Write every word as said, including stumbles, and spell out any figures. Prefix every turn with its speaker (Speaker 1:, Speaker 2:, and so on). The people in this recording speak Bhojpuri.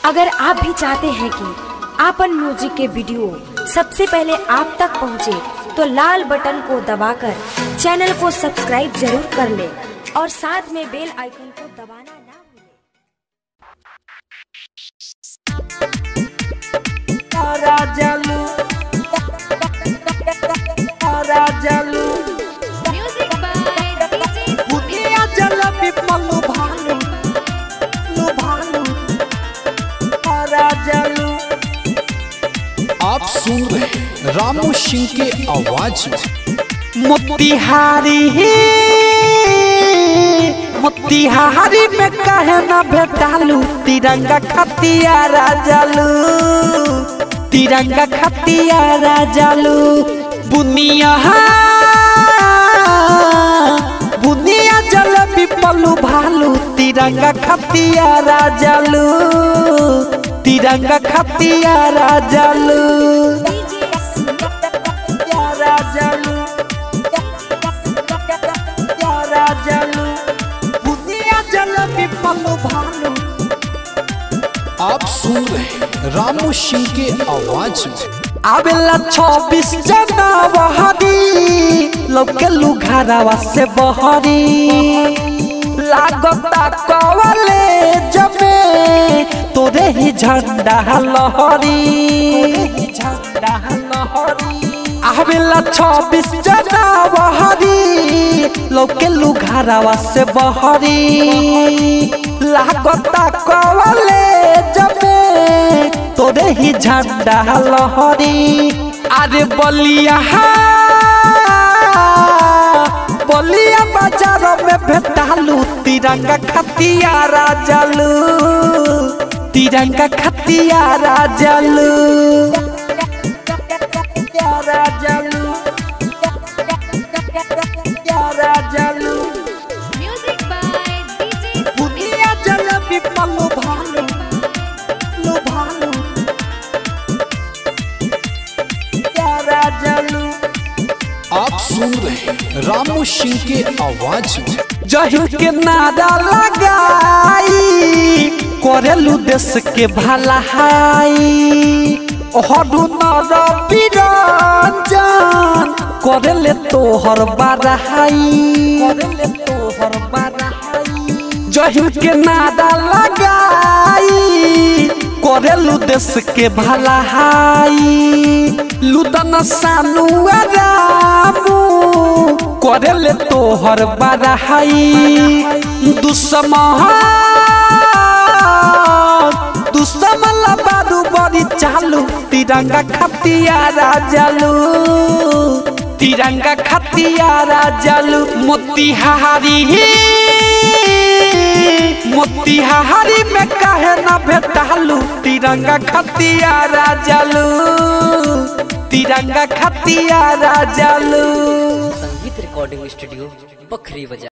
Speaker 1: अगर आप भी चाहते हैं कि आपन म्यूजिक के वीडियो सबसे पहले आप तक पहुंचे, तो लाल बटन को दबाकर चैनल को सब्सक्राइब जरूर कर ले और साथ में बेल आइकन को दबाना ना भूलें।
Speaker 2: आप सुन रहे रामू सिंह के आवाज में।
Speaker 3: मोतिहारी मोतिहारी में कहे ना भेटालू, तिरंगा खतिया राजालू, तिरंगा खतिया राजालू। बुनिया बुनिया जलेबी पलू भालू, तिरंगा खतिया राजालू, तिरंगा खतिया राजालू।
Speaker 2: आप सुन रहे रामू सिंह के आवाज में।
Speaker 3: आवेला छब्बीस जनवरी लौके लुघारावा से बहरी, लागता कवले जमे तोरे ही झंडा लहरी, झंडा लहरी। आवेला छब्बीस जनवरी लौके लुघारावा से बहरी, लागता कवले जमे तोरे ही झंडा लहरी। अरे बलिया बलिया बाजार में भेटालू, तिरंगा खतिया राजालू, तिरंगा खतिया राजालू, राजालू राजालू। बुनिया जलेबी पलू भालू लू भालू राजालू।
Speaker 2: आप सुन रहे रामू सिंह के आवाज में।
Speaker 3: जहिल के नारा लगाई करेलू देश के भलाई, ओहरु नर बिरंजन करेले तोहर बड़ाई, करेले तोहर बड़ाई। जहिल के नारा लगाई करेलू देश के भलाई, लुदन सानू रामू करेले तोहर बड़ाई। दुश्मन दुश्मन बारू बड़ी चालू, तिरंगा खतिया राजालू, तिरंगा खतिया राजालू। मोतिहारी मोतिहारी में कहे ना भेटालू, तिरंगा खतिया राजालू, तिरंगा खतिया राजालू।
Speaker 4: संगीत रिकॉर्डिंग स्टूडियो बखरी बाजार।